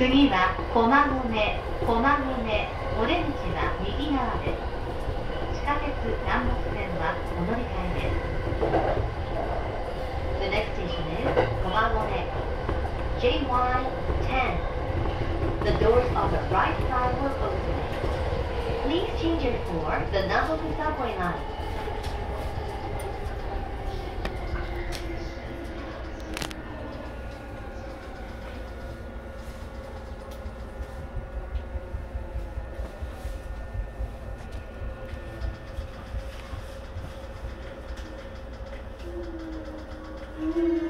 次は駒込、お出口は右側です。地下鉄南北線はお乗り換えです。The next station is 駒込 JY10. The doors on the right side will open. Please change it for the Namboku subway line. Mm-hmm.